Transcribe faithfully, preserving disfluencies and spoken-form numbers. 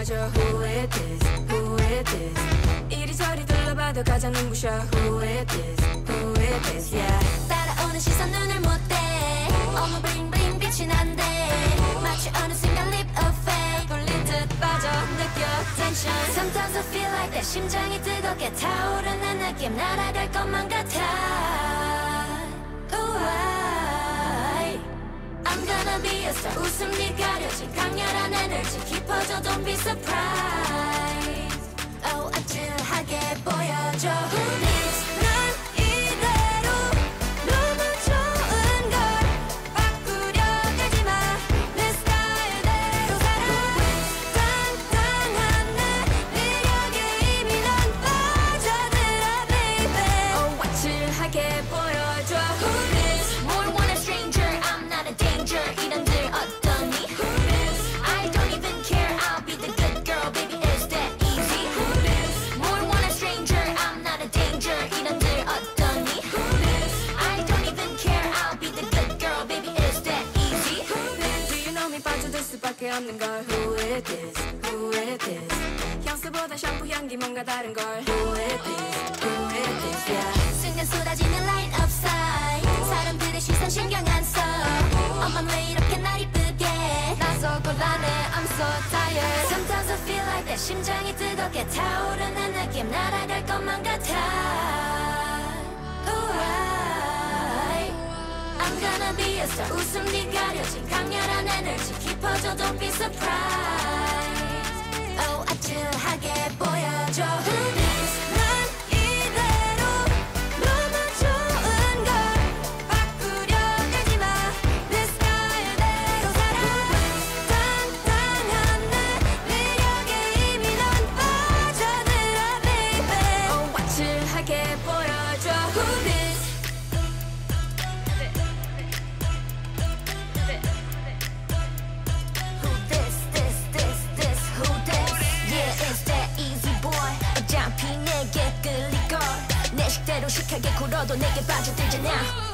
맞아. Who is this? Who is this? 이리저리 둘러봐도 가장 눈부셔. Who is this? Who is this? Yeah. 따라오는 시선 눈을 못대. 어머 bling bling 빛이 난대. 마치 어느 순간 leap of faith. 홀린 듯 빠져 느껴 tension. Sometimes I feel like 내 심장이 뜨겁게 타오르는 느낌. 날아갈 것만 같아. Ooh, I, I'm gonna be a star. 웃음이 가려진 강렬한 에너지 깊어져. Don't be surprised. Oh, 아찔하게 보여줘. Who needs 난 이대로 너무 좋은 걸 바꾸려 들지 마. 내 스타일대로 살아. 땅땅한 내 매력에 이미 넌 빠져들어 baby. Oh, 아찔하게 보여줘. Who needs more want a stranger. I'm not a danger. 이런들 어떠니? Who needs I don't even care. I'll be the good girl baby. It's that easy. Who needs more want a stranger. I'm not a danger. 이런들 어떠니? Who needs I don't even care. I'll be the good girl baby. It's that easy. Who needs Do you know me 빠져들 수밖에 없는 걸. Who is this? Who is this? 향수보다 샴푸 향기 뭔가 다른 걸. Who is this? Who is this? Yeah. 순간 쏟아지는 line up side. 사람들의 시선 신경 안 써. 엄만 왜 이렇게 날 이쁘게 나서 곤란해. I'm so tired. Sometimes I feel like 내 심장이 뜨겁게 타오르는 느낌. 날아갈 것만 같아. Ooh, I, I'm gonna be a star. 웃음이 가려진 강렬한 에너지 깊어져. Don't be surprised. Oh, 아찔하게 보여줘. Who needs 난 이대로 너무 좋은 걸 바꾸려 들지 마. 내 스타일대로 살아. 땅땅한 내 매력에 이미 넌 빠져들어 baby. Oh, 아찔하게 보여줘. Who this? Who this, this, this, this, who this? Yeah, it's that easy boy. 어차피 내게 끌릴걸. 내 식대로 식하게 굴어도 내게 빠져들잖아.